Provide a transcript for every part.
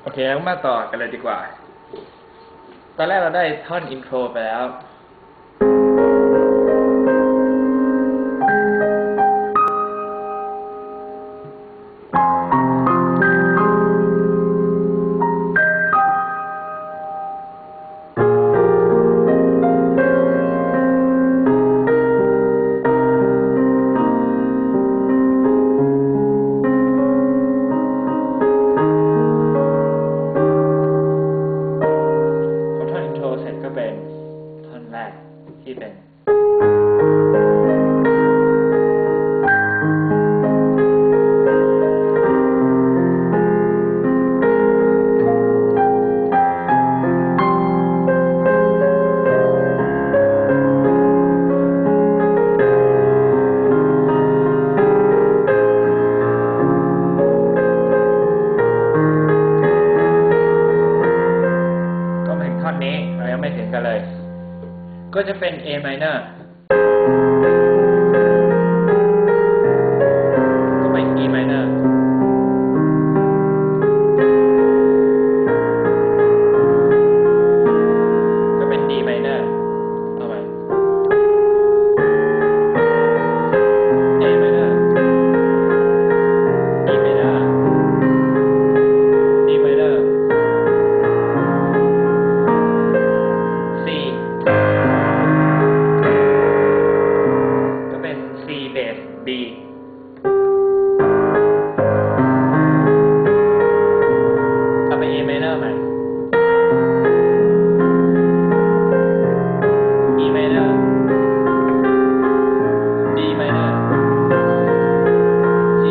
โอเคแล้วมาต่อกันเลยดีกว่าตอนแรกเราได้ท่อนอินโทรไปแล้วที่เป็นก็มาถึงท่อนนี้เรายังไม่ถึงกันเลยก็จะเป็น A minor ก็เป็น E minor ก็เป็น D minor เอาใหม่ A minor E minor D minor C C bass B เอาไป A minor ใหม่ E minor D minor G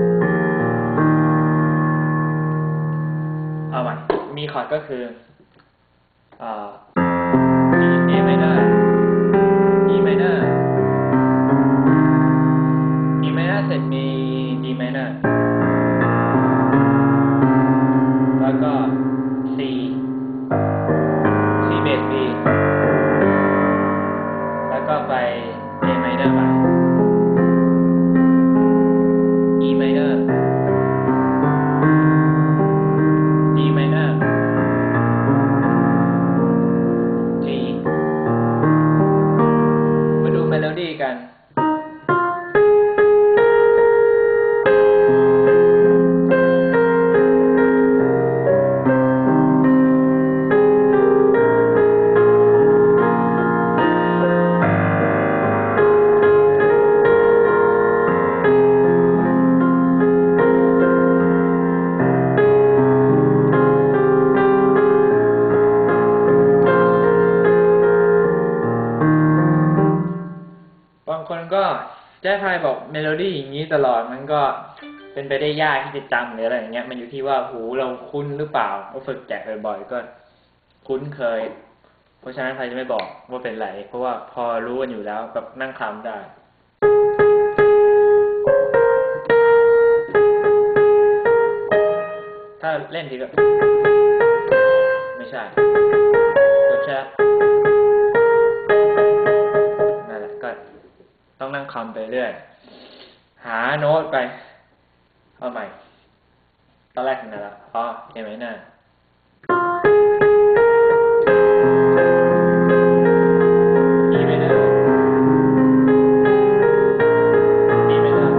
เอาใหม่มีคอร์ดก็คือA minor E minor E minor เสร็จมี D minor แล้วก็ C bass B แล้วก็ไป A minor ใหม่ E minor D minor G มาดูเมโลดี้กันบางคนก็จะพายบอกเมโลดี้อย่างนี้ตลอดมันก็เป็นไปได้ยากที่จะจำหรืออะไรอย่างเงี้ยมันอยู่ที่ว่าหูเราคุ้นหรือเปล่าเราฝึกแกะบ่อยๆก็คุ้นเคยเพราะฉะนั้นพายจะไม่บอกว่าเป็นไรเพราะว่าพอรู้กันอยู่แล้วแบบนั่งคำได้ถ้าเล่นทีก็ไม่ใช่ก็แค่นั่นแหละก็ต้องนั่งคำไปเรื่อยหาโน้ตไปเอาใหม่ตอนแรกถึงไหนละอ๋อเห็นไหมน่ะE minor D minor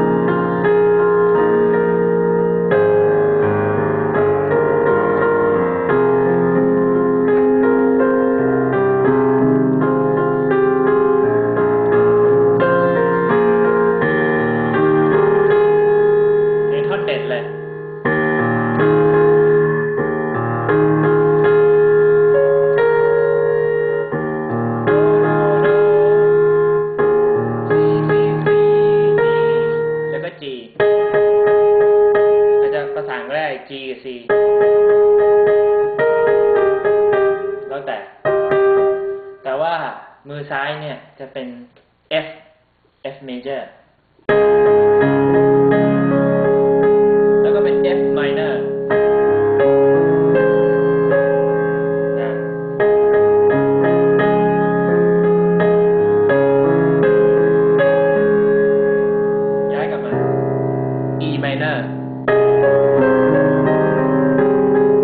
เด็ดเลยแล้วก็ G อาจจะประสานก็ได้ G กับ C แล้วแต่ว่ามือซ้ายเนี่ยจะเป็น F majorแล้วก็เป็น F minor นะย้ายกลับมา E minor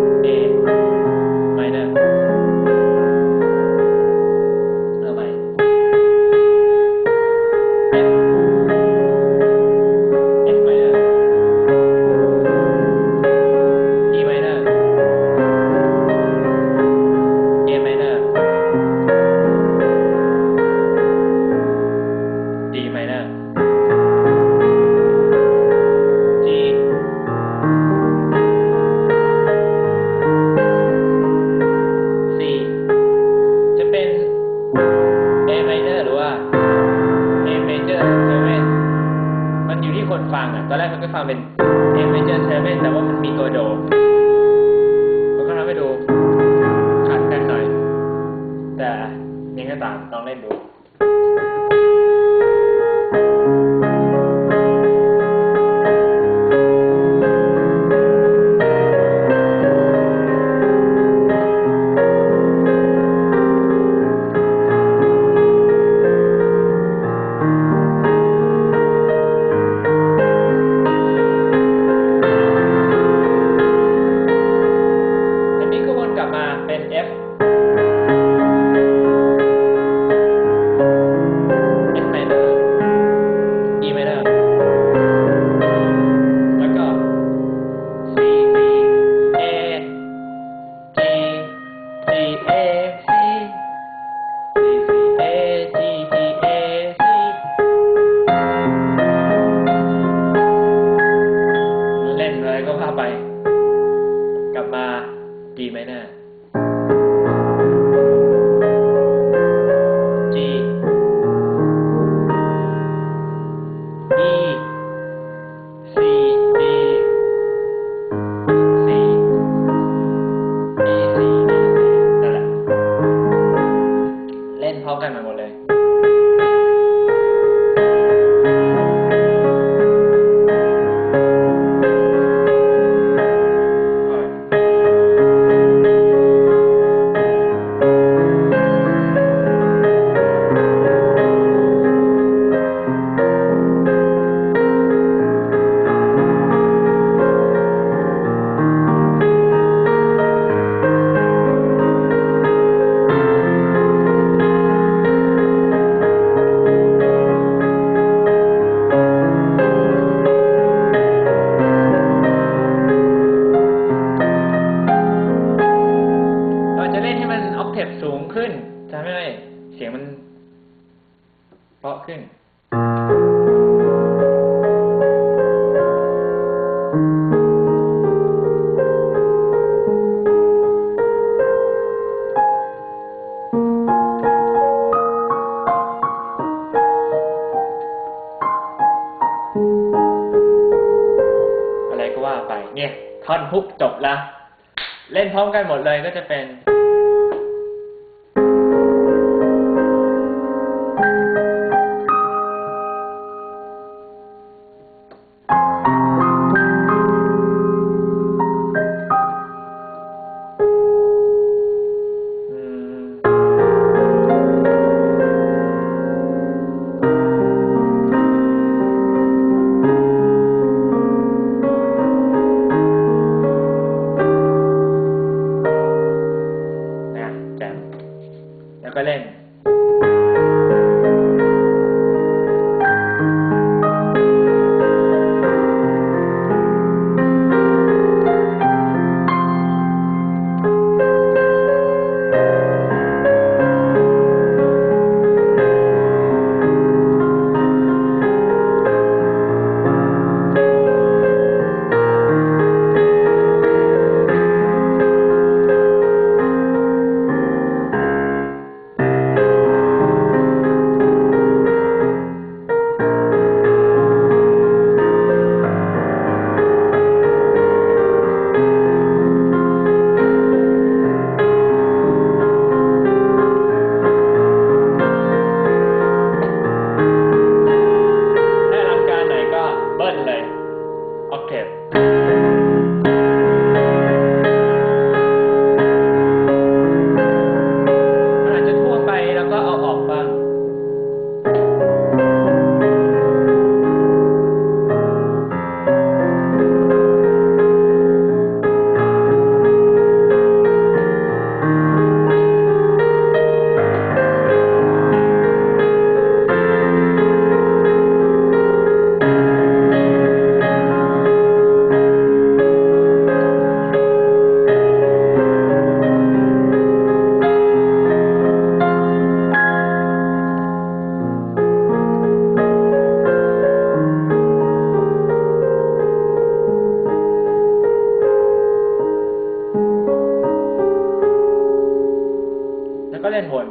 ก็ตามลองเล่นดูเป็น F F minor E minor แล้วก็ C C A G G A C C C A G G A C เล่นอะไรก็พาไปกลับมา G minor G E C D C E C D C นั่นแหละเล่นพร้อมกันมาหมดเลยสูงขึ้นทำให้เสียงมันเพราะขึ้นอะไรก็ว่าไปเนี่ยท่อนฮุกจบละเล่นพร้อมกันหมดเลยก็จะเป็นแล้วก็เล่นแล้วก็เล่นวน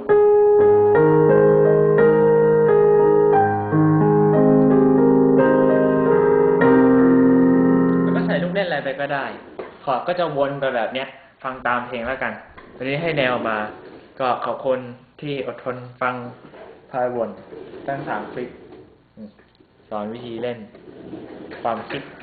แล้วก็ใส่ลูกเล่นอะไรไปก็ได้คอร์ดก็จะวนไปแบบเนี้ยฟังตามเพลงแล้วกันวันนี้ให้แนวมาก็ขอบคุณที่อดทนฟังพายบ่นตั้ง3 คลิปสอนวิธีเล่นความคิด